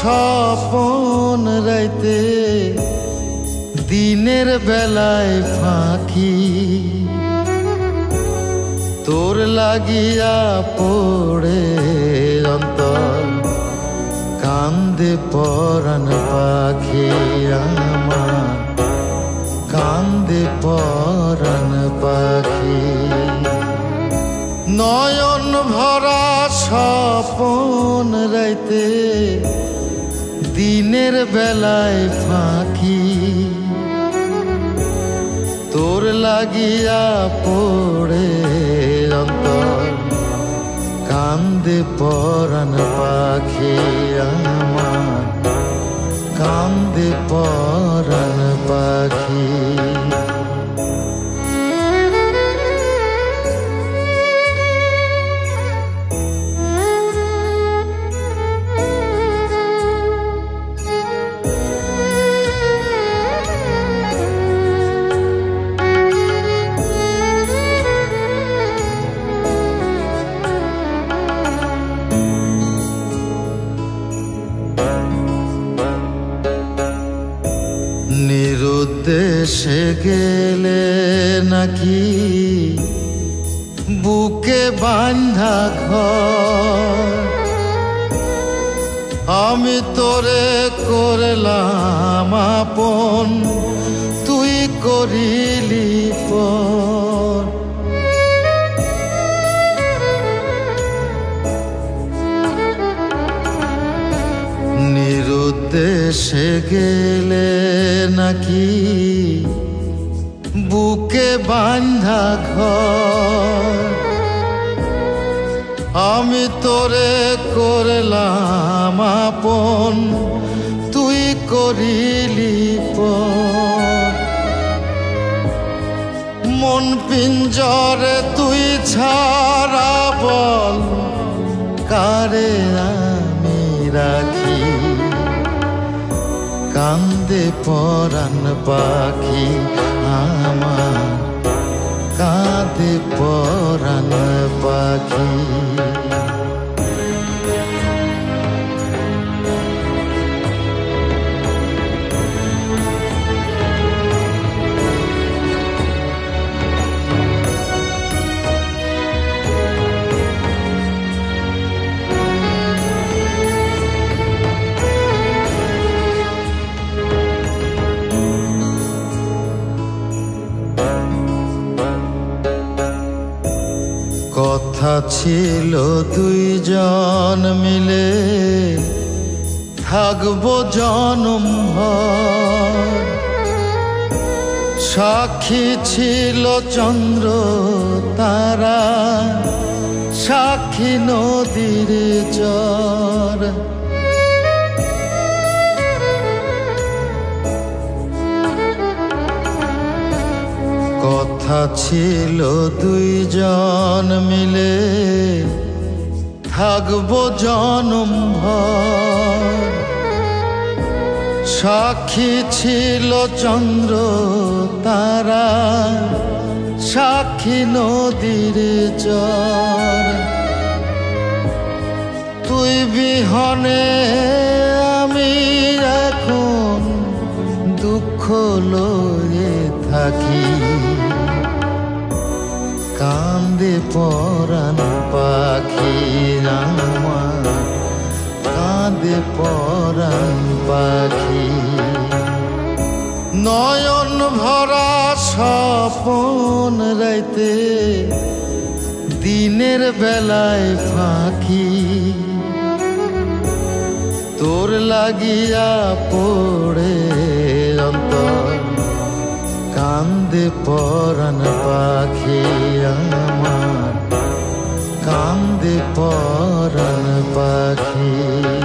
স্বপন রাইতে দিনের বেলায় ফাঁকি তোর লাগিয়া পড়ে অন্তর কান্দে পরাণ পাখি আমার কান্দে পরাণ পাখি নয়ন ভরা স্বপন রাইতে দিনের বেলায় ফাঁকি তোর লাগিয়া পড়ে অন্তর কান্দে পরাণ পাখি আমার কান্দে পরাণ পাখি নিরুদ্দেশে গেলে নাকি বুকে বাঁধা ঘর আমি তোরে করলাম আপন তুই করিলি পর নিরুদ্দেশে গেলে নাকি বুকে বাঁধা ঘর আমি তোরে করলাম আপন তুই করিলি পর মন পিঞ্জরে তুই ছাড়া বল কারে আমি রাখি কান্দে পরাণ পাখি আমার কাঁদে পরাণ পাখি কথা ছিল দুইজন মিলে থাকবো জনম ভর সাক্ষী ছিল চন্দ্র তারা সাক্ষী নদীর চর কথা ছিল দুইজন মিলে থাকবো জনম ভর সাক্ষী ছিল চন্দ্র তারা সাক্ষী নদীর চর তুই বিহনে আমি এখন দুঃখ লয়ে থাকি কান্দে পরাণ পাখি আমার কাঁদে পরাণ পাখি নয়ন ভরা স্বপন রাইতে দিনের বেলায় ফাঁকি তোর লাগিয়া পড়ে অন্তর কান্দে পরাণ পাখি আমার কান্দে পরাণ পাখি।